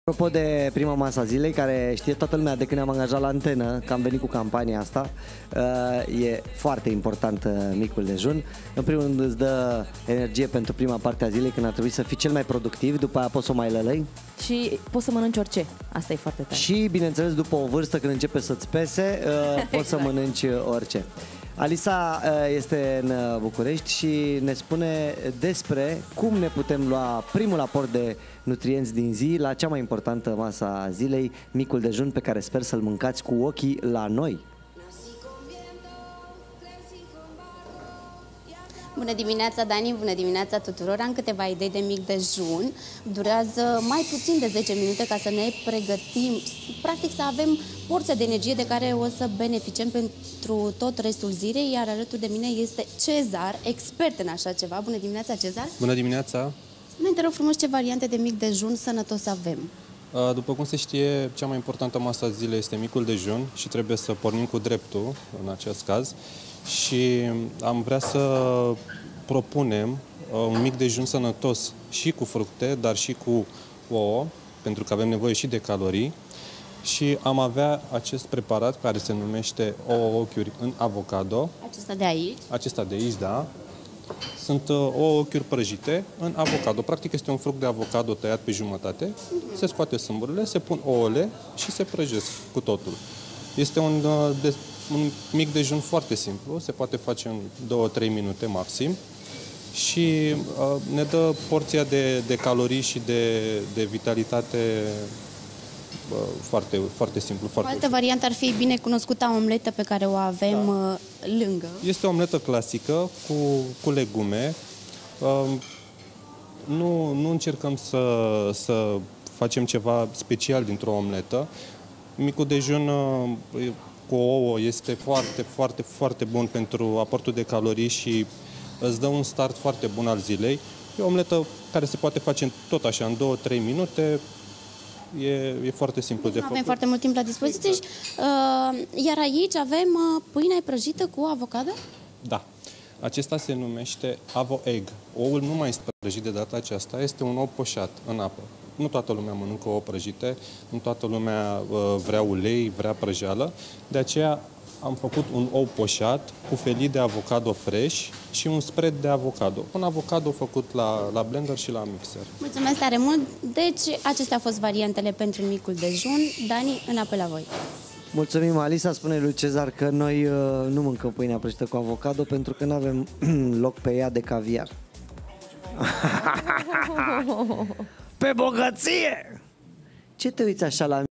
Apropo de prima masa zilei, care știe toată lumea de când ne-am angajat la antenă, că am venit cu campania asta, e foarte important micul dejun. În primul rând îți dă energie pentru prima parte a zilei, când ar trebui să fii cel mai productiv, după aia poți să o mai lălăi. Și poți să mănânci orice, asta e foarte tare. Și, bineînțeles, după o vârstă, când începe să-ți pese, poți să mănânci orice. Alisa este în București și ne spune despre cum ne putem lua primul aport de nutrienți din zi la cea mai importantă masă a zilei, micul dejun, pe care sper să-l mâncați cu ochii la noi. Bună dimineața, Dani, bună dimineața tuturor. Am câteva idei de mic dejun. Durează mai puțin de 10 minute ca să ne pregătim, practic să avem porția de energie de care o să beneficiem pentru tot restul zilei, iar alături de mine este Cezar, expert în așa ceva. Bună dimineața, Cezar! Bună dimineața! Spune-mi, te rog frumos, ce variante de mic dejun sănătos avem? După cum se știe, cea mai importantă masă a zilei este micul dejun și trebuie să pornim cu dreptul în acest caz. Și am vrea să propunem un mic dejun sănătos și cu fructe, dar și cu ouă, pentru că avem nevoie și de calorii. Și am avea acest preparat care se numește ouă ochiuri în avocado. Acesta de aici? Acesta de aici, da. Sunt ouă ochiuri prăjite în avocado. Practic este un fruct de avocado tăiat pe jumătate. Se scoate sâmburile, se pun ouăle și se prăjesc cu totul. Este un mic dejun foarte simplu, se poate face în 2-3 minute maxim și ne dă porția de calorii și de vitalitate foarte, foarte simplu. O altă variantă ar fi binecunoscuta omletă pe care o avem lângă. Este o omletă clasică cu legume. Nu încercăm să facem ceva special dintr-o omletă. Micul dejun cu ouă este foarte, foarte, foarte bun pentru aportul de calorii și îți dă un start foarte bun al zilei. E o omletă care se poate face tot așa, în 2-3 minute. E foarte simplu de făcut. Avem foarte mult timp la dispoziție. Exact. Iar aici avem pâine prăjită cu avocado? Da. Acesta se numește avo-egg. Oul nu mai este prăjit de data aceasta, este un ou poșat în apă. Nu toată lumea mănâncă ouă prăjite, nu toată lumea vrea ulei, vrea prăjeală. De aceea am făcut un ou poșat cu felii de avocado fresh și un spread de avocado. Un avocado făcut la blender și la mixer. Mulțumesc tare mult! Deci, acestea au fost variantele pentru micul dejun. Dani, înapoi la voi! Mulțumim, Alisa. Spune lui Cezar că noi nu mâncăm pâinea prăjită cu avocado pentru că nu avem loc pe ea de caviar. Pe bogăție! Ce te uiți așa la